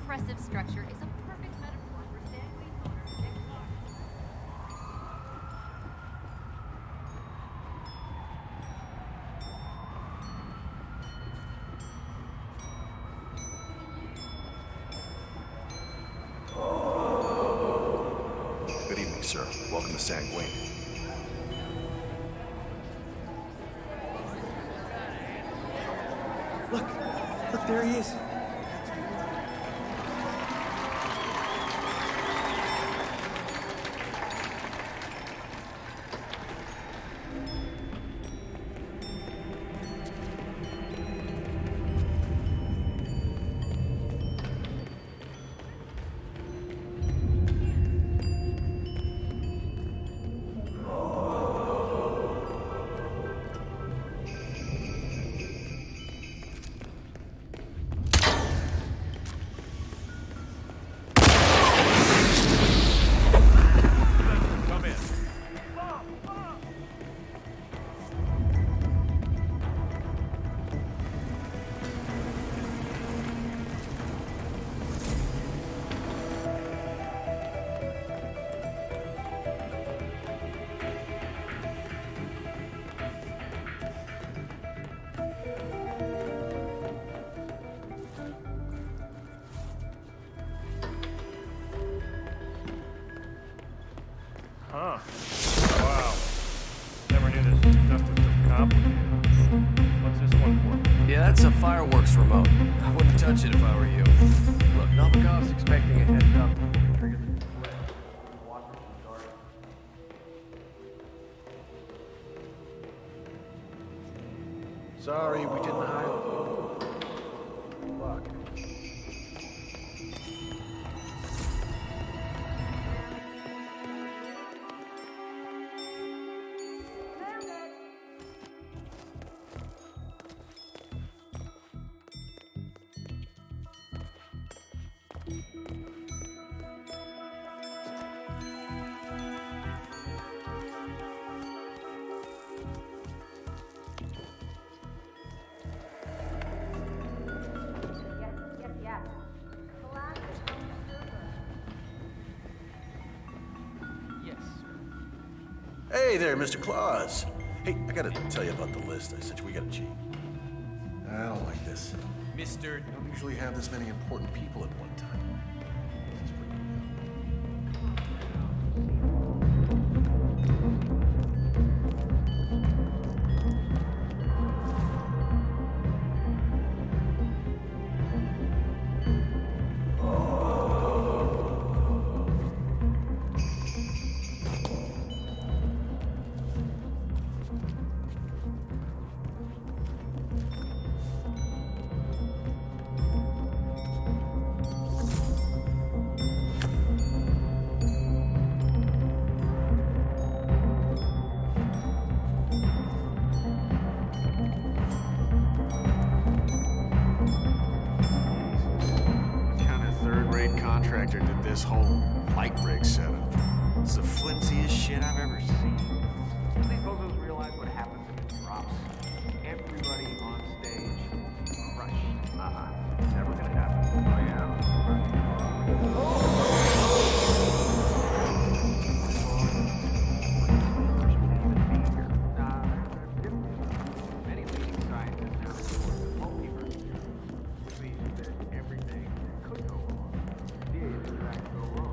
impressive structure is a perfect metaphor for Sandway's owner, Nick Clark. Good evening, sir. Welcome to Sanguine. Look, there he is. Huh. Wow. Never knew this stuff was so complicated. What's this one for? Yeah, that's a fireworks remote. I wouldn't touch it if I were you. Look, Novikov's expecting a heads up. Trigger the display. Watch it from the dark. Sorry, we didn't hire you. Good luck. Hey there, Mr. Claus. Hey, I gotta tell you about the list I sent you. We gotta cheat. I don't like this. Mr. I don't usually have this many important people at one time. This is freaking me out. Contractor did this whole light rig setup. It's the flimsiest shit I've ever seen. These bozos realize what happens if it drops. Everybody on stage crush. It's never gonna happen. Oh yeah. Many leading scientists now report that multiverse believe that everything could go wrong. Did in fact go wrong.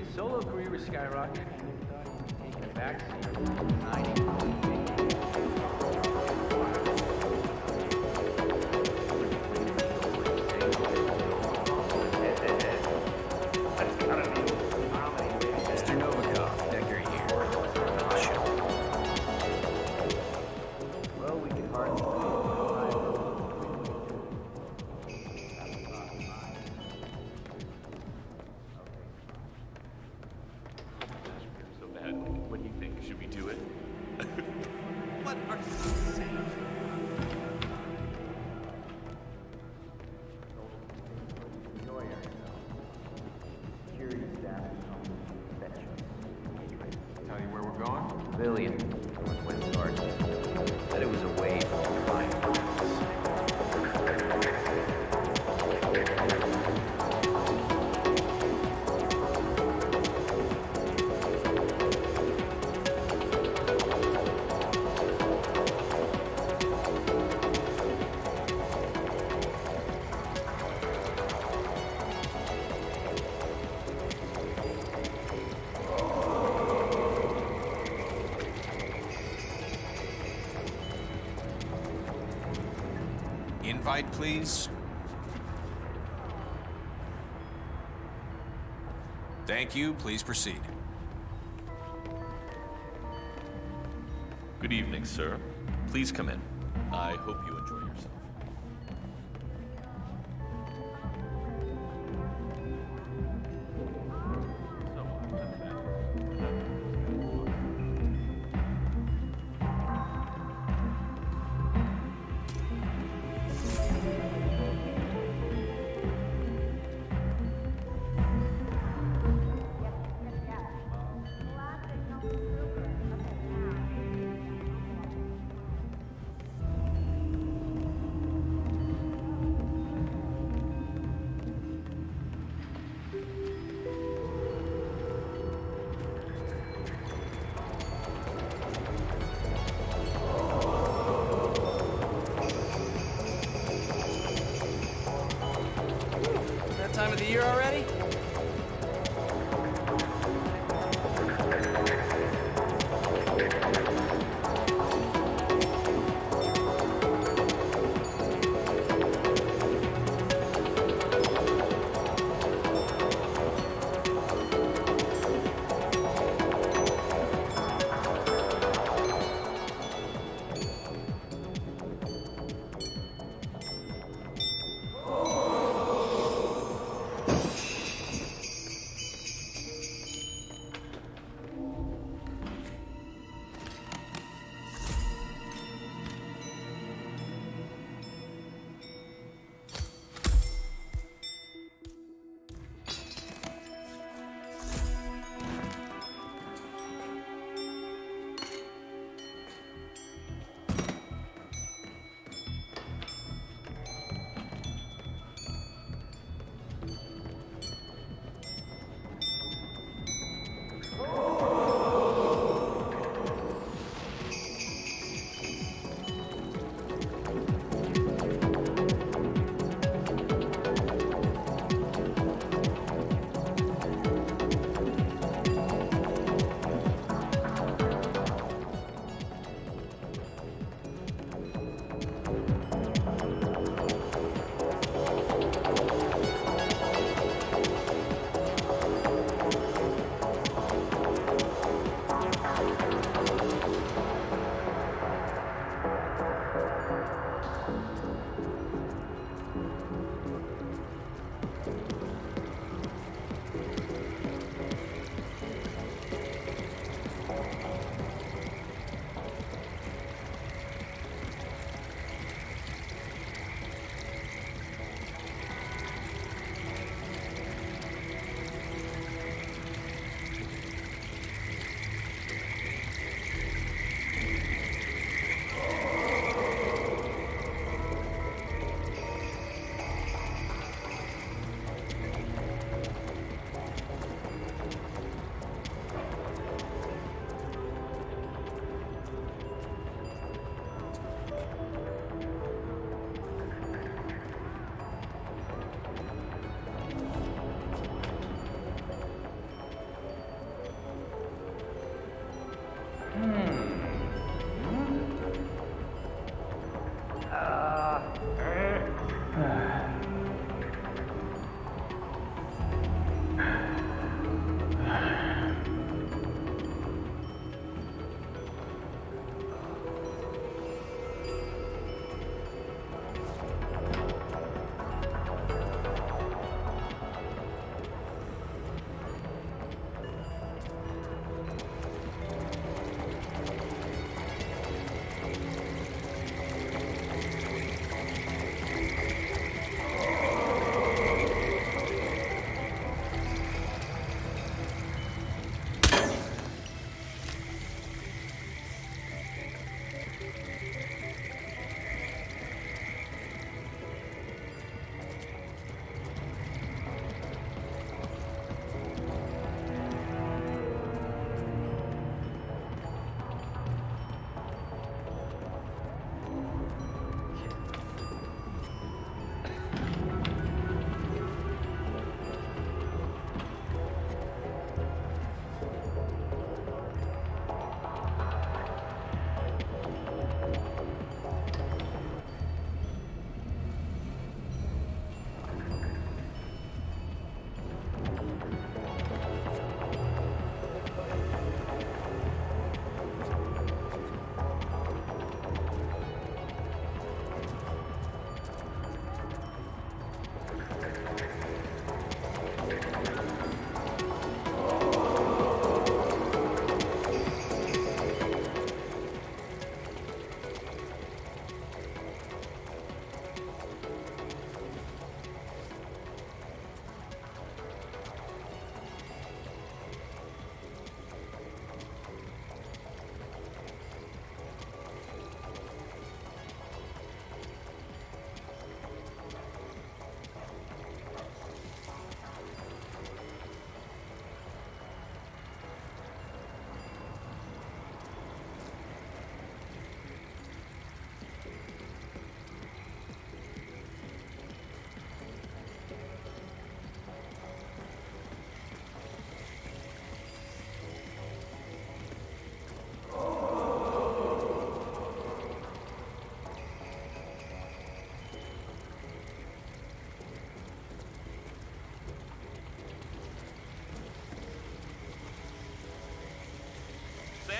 Solo career was skyrocketing. I never thought he would take a backseat. Mr. Novikov, Decker here. Well, we can hardly So bad. What do you think? Should we do it? What are you saying? enjoy ourselves. Security staff is home. Anyway, tell you where we're going? Pavilion, Northwest Gardens. Said it was away from the fine arts. Invite, please. Thank you. Please proceed. Good evening, sir. Please come in. I hope you enjoy yourself. That time of the year already?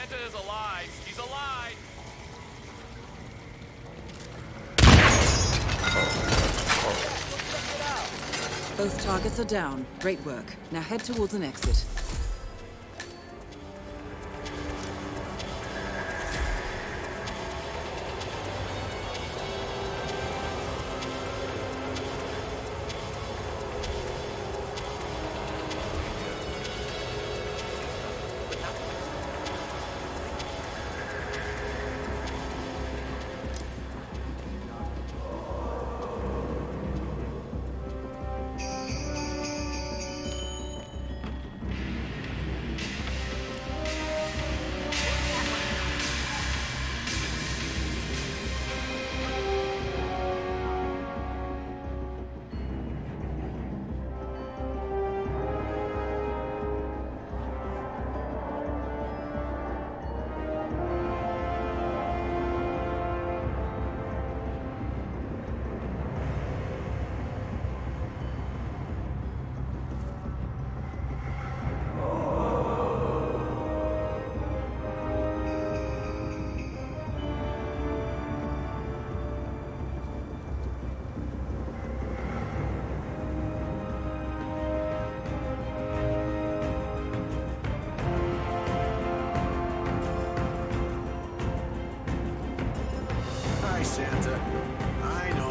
Santa is alive. He's alive. Both targets are down. Great work. Now head towards an exit. Hi, Santa. I know